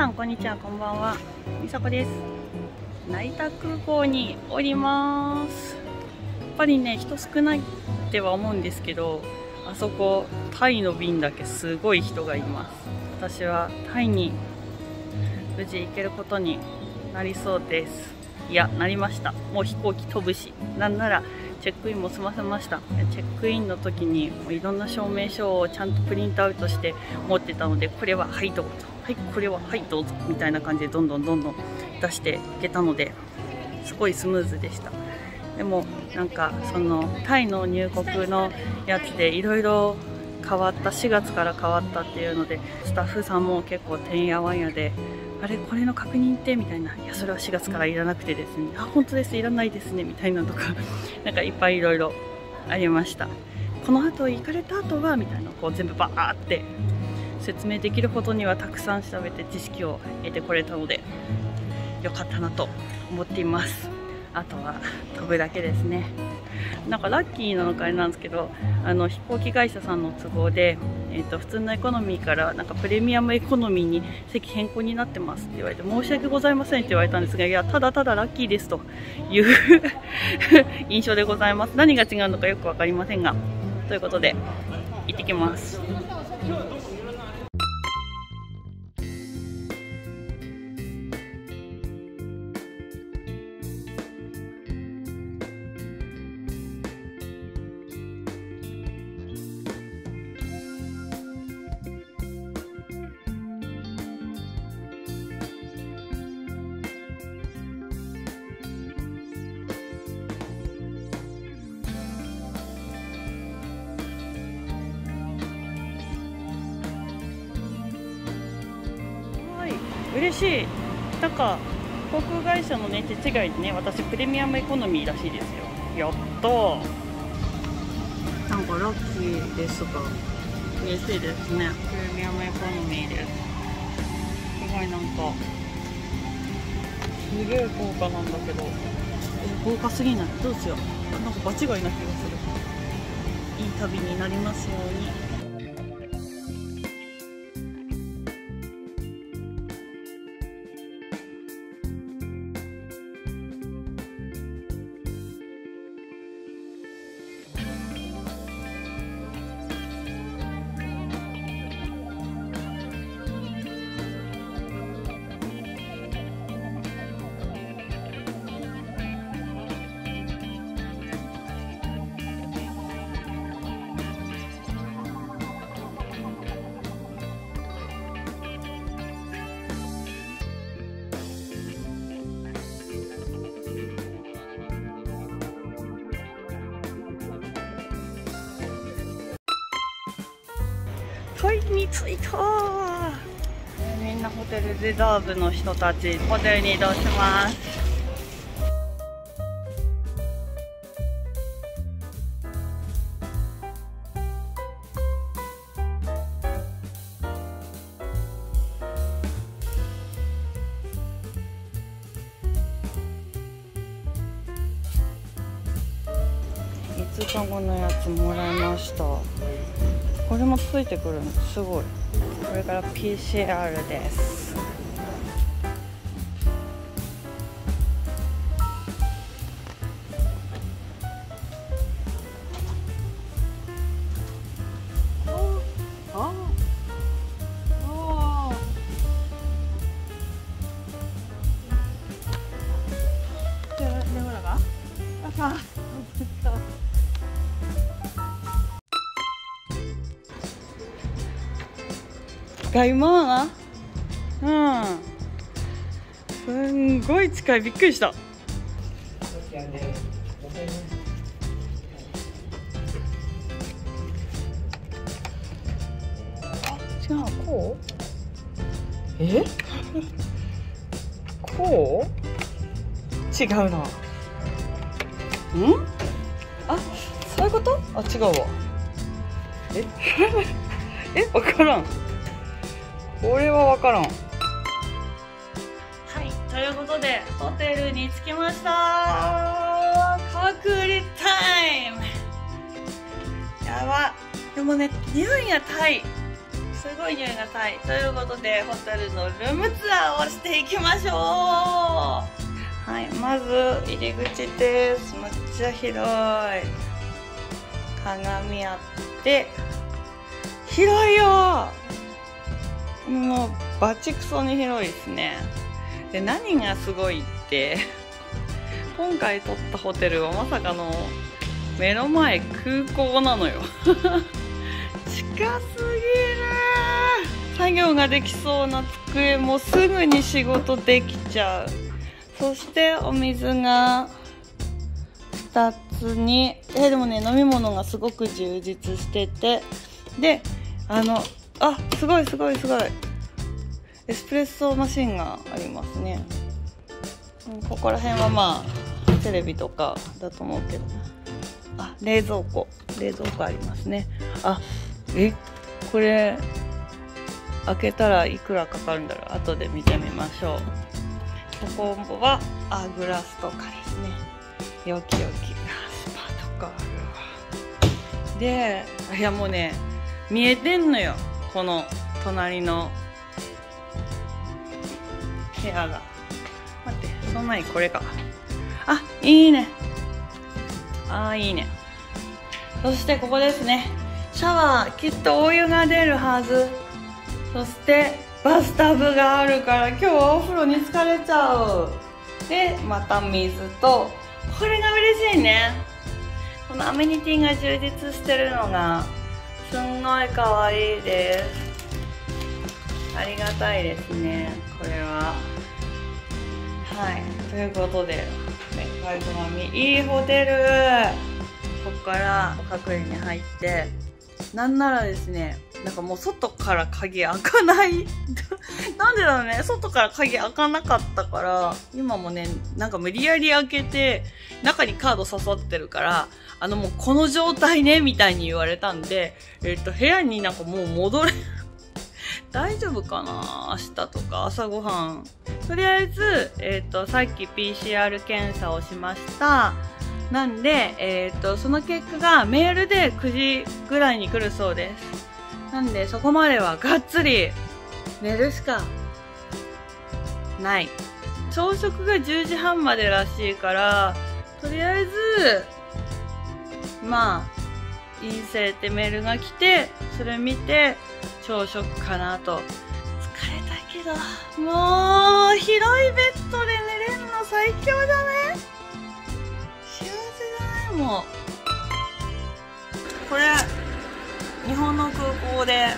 さんこんにちは、こんばんは。みさこです。成田空港におります。やっぱりね、人少ないっては思うんですけど、あそこタイの便だけすごい人がいます。私はタイに無事行けることになりそうです。いや、なりました。もう飛行機飛ぶし、なんならチェックインも済ませました。チェックインの時にもういろんな証明書をちゃんとプリントアウトして持ってたので、これははいどうぞ、はいこれははいどうぞみたいな感じでどんどん出していけたので、すごいスムーズでした。でもなんかそのタイの入国のやつでいろいろ変わった、4月から変わったっていうので、スタッフさんも結構てんやわんやで、あれこれの確認ってみたいな、いやそれは4月からいらなくてですね、あ本当ですいらないですねみたいなのとかなんかいっぱいいろいろありました。この後行かれた後はみたいな、こう全部バーって説明できることにはたくさん調べて知識を得てこれたのでよかったなと思っています。あとは飛ぶだけですね。なんかラッキーなのかあれなんですけど、飛行機会社さんの都合で、普通のエコノミーからなんかプレミアムエコノミーに席変更になってますって言われて、申し訳ございませんって言われたんですが、いやただただラッキーですという印象でございます。何が違うのかよく分かりませんが、ということで行ってきます。嬉しい。なんか航空会社のね手違いでね、私プレミアムエコノミーらしいですよ。やったー。なんかラッキーですが嬉しいですね。プレミアムエコノミーです。すごいなんかすげえ豪華なんだけど、豪華すぎない？どうしよう。なんか場違いな気がする。いい旅になりますように。タイに着いた。みんなホテルリザーブの人たち、ホテルに移動します。5日後のやつもらいました。これもついてくるのすごい。これから PCR です。今すんごい近い、びっくりした。違う、こうこう違うな。あ、そういうこと？あ、違うわ。わからん。これはわからん。はい、ということでホテルに着きました。隔離タイム。やば。でもね、匂いがタイ。久すごい匂いがたい。ということで、ホテルのルームツアーをしていきましょう。はい、まず入り口です。めっちゃ広い。鏡あって、広いよ。もうバチクソに広いですね。で、何がすごいって今回撮ったホテルはまさかの目の前空港なのよ近すぎる。作業ができそうな机もすぐに仕事できちゃう。そしてお水が2つにでもね、飲み物がすごく充実してて、ですごいすごいすごいエスプレッソマシンがありますね。ここら辺はまあテレビとかだと思うけど、冷蔵庫ありますね。これ開けたらいくらかかるんだろう。後で見てみましょう。ここはグラスとかですね。よきよきスパとかあるわ。で、いやもうね、見えてんのよ、この隣の部屋が。待って、そんなにこれか。いいね。いいね。そしてここですね。シャワー、きっとお湯が出るはず。そしてバスタブがあるから今日はお風呂に浸かれちゃう。で、また水と、これが嬉しいね。このアメニティが充実してるのがすんごい可愛いです。ありがたいですね、これは。はい、ということで、ガイドマミいいホテル。ここから隠れに入って、なんならですね、なんかもう外から鍵開かないなんでだろうね、外から鍵開かなかったから、今もね、なんか無理やり開けて中にカード刺さってるから、もうこの状態ねみたいに言われたんで、部屋になんかもう戻れ大丈夫かな、明日とか朝ごはん。とりあえずさっき PCR 検査をしました。なんで、その結果がメールで9時ぐらいに来るそうです。なんで、そこまではがっつり寝るしかない。朝食が10時半までらしいから、とりあえず、陰性ってメールが来て、それ見て、朝食かなと。疲れたけど、もう、広いベッドで寝れるの最強だね。幸せだね、もう。これ、日本の空港で、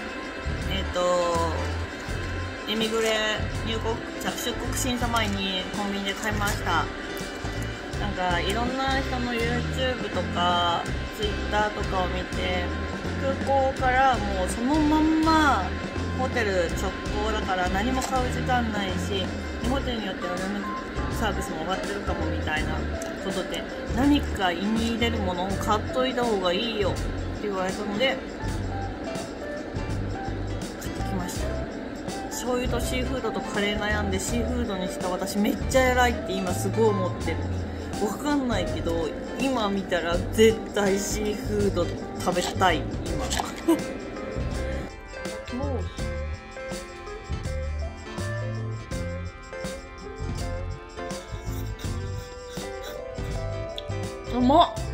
エミグレ出国審査前にコンビニで買いました。なんかいろんな人の YouTube とか Twitter とかを見て、空港からもうそのまんまホテル直行だから何も買う時間ないし、ホテルによってはルームサービスも終わってるかもみたいなことで、何か胃に入れるものを買っといた方がいいよって言われたので買ってきました。醤油とシーフードとカレー悩んでシーフードにした私めっちゃ偉いって今すごい思ってる。わかんないけど今見たら絶対シーフード食べたい今うまっ。